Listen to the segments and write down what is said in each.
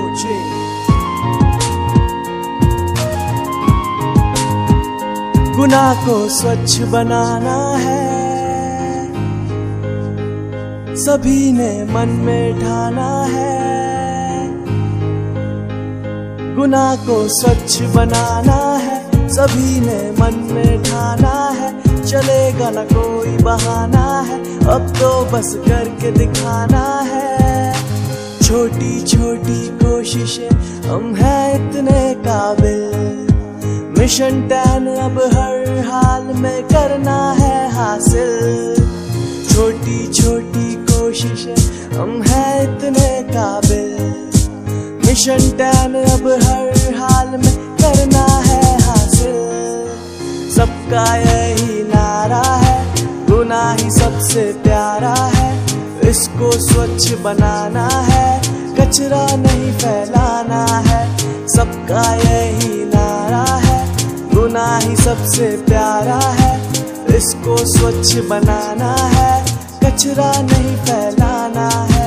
सोचे। गुनाह को स्वच्छ बनाना है, सभी ने मन में ठाना है। गुनाह को स्वच्छ बनाना है, सभी ने मन में ठाना है। चलेगा न कोई बहाना है, अब तो बस करके दिखाना है। छोटी छोटी कोशिशें, हम हैं इतने काबिल। मिशन 10 अब हर हाल में करना है हासिल। छोटी छोटी कोशिशें, हम हैं इतने काबिल। मिशन 10 अब हर हाल में करना है हासिल। सबका यही नारा है, गुनाह ही सबसे प्यारा है। इसको स्वच्छ बनाना है, कचरा नहीं फैलाना है। सबका यही नारा है, गुनाह ही सबसे प्यारा है। इसको स्वच्छ बनाना है, कचरा नहीं फैलाना है।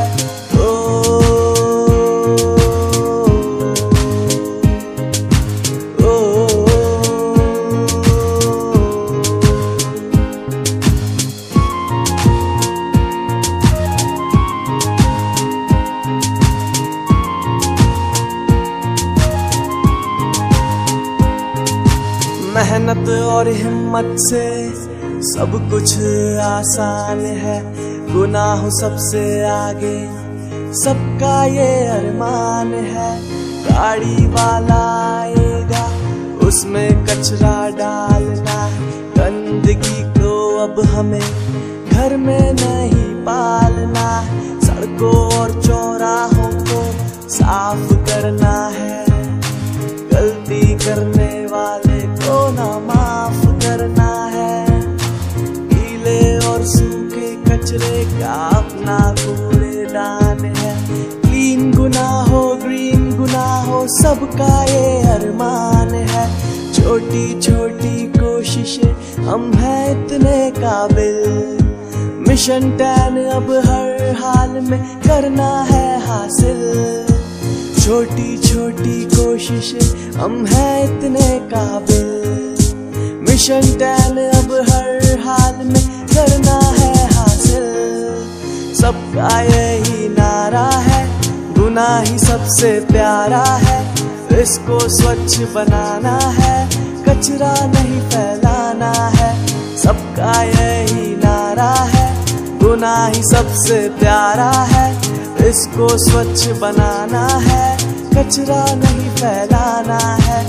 मेहनत और हिम्मत से सब कुछ आसान है। गुनाह सबसे आगे, सबका ये अरमान है। गाड़ी वाला आएगा, उसमें कचरा डालना है। गंदगी को अब हमें घर में नहीं पालना है। सड़कों और चौराहों को साफ करना है। गलती करने वाले को ना माफ करना है। गीले और सूखे कचरे का अपना कूड़ेदान है। क्लीन गुनाह हो, ग्रीन गुनाह हो, सबका ये अरमान है। छोटी छोटी कोशिशें, हम हैं इतने काबिल। मिशन 10 अब हर हाल में करना है हासिल। छोटी छोटी कोशिशें, हम हैं इतने काबिल। मिशन 10 अब हर हाल में करना है हासिल। सबका यही नारा है, गुनाह ही सबसे प्यारा है। इसको स्वच्छ बनाना है, कचरा नहीं फैलाना है। सबका यही नारा है, गुनाह ही सबसे प्यारा है। इसको स्वच्छ बनाना है, कचरा नहीं फैलाना है।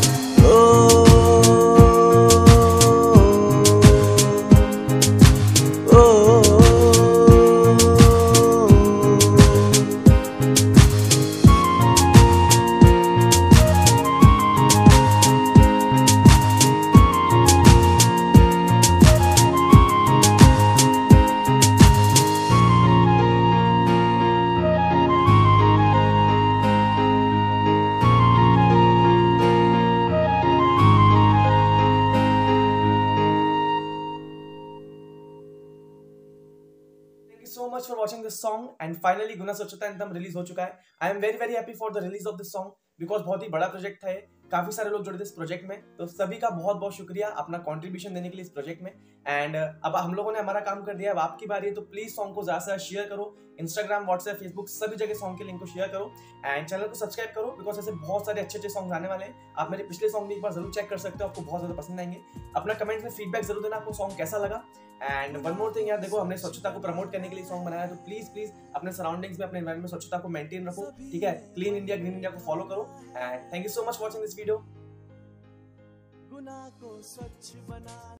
So much for watching this song and finally गुना स्वच्छता एंथम रिलीज हो चुका है। I am very happy for the release of this song because बहुत ही बड़ा प्रोजेक्ट था ये। काफी सारे लोग जुड़े थे इस प्रोजेक्ट में, तो सभी का बहुत बहुत शुक्रिया अपना कंट्रीब्यूशन देने के लिए इस प्रोजेक्ट में। एंड अब हम लोगों ने हमारा काम कर दिया, अब आपकी बारी है, तो प्लीज सॉन्ग को ज्यादा से ज्यादा शेयर करो। इंस्टाग्राम, व्हाट्सएप, फेसबुक सभी जगह सॉन्ग के लिंक को शेयर करो एंड चैनल को सब्सक्राइब करो बिकॉज ऐसे बहुत सारे अच्छे अच्छे सॉन्ग आने वाले हैं। आप मेरे पिछले सॉन्ग भी एक बार जरूर चेक कर सकते हो, आपको बहुत ज्यादा पसंद आएंगे। अपना कमेंट में फीडबैक जरूर देना, आपको सॉन्ग कैसा लगा। एंड वन मोर थिंग यार, देखो हमने स्वच्छता को प्रमोट करने के लिए सॉन्ग बनाया है, तो प्लीज अपने सराउंडिंग्स में, अपने एनवायरमेंट में स्वच्छता को मेंटेन रखो, ठीक है। क्लीन इंडिया, ग्रीन इंडिया को फॉलो करो and thank you so much for watching this video. गुनाह को स्वच्छ बना